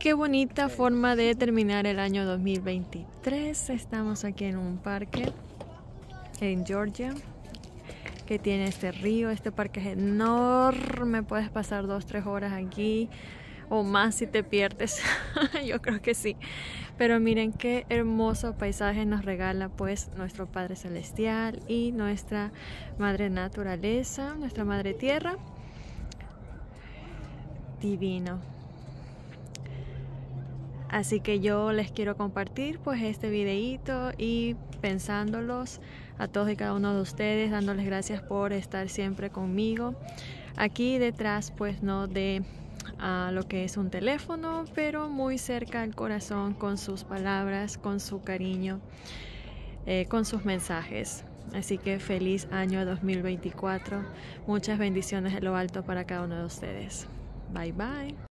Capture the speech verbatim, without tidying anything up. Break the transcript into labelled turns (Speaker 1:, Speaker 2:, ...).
Speaker 1: qué bonita forma de terminar el año dos mil veintitrés. Estamos aquí en un parque en Georgia que tiene este río. Este parque es enorme, puedes pasar dos, tres horas aquí o más si te pierdes. Yo creo que sí. Pero miren qué hermoso paisaje nos regala pues nuestro Padre Celestial y nuestra Madre Naturaleza, nuestra Madre Tierra. Divino. Así que yo les quiero compartir pues este videito y pensándolos a todos y cada uno de ustedes, dándoles gracias por estar siempre conmigo. Aquí detrás pues no de uh, lo que es un teléfono, pero muy cerca al corazón con sus palabras, con su cariño, eh, con sus mensajes. Así que feliz año dos mil veinticuatro. Muchas bendiciones de lo alto para cada uno de ustedes. Bye bye.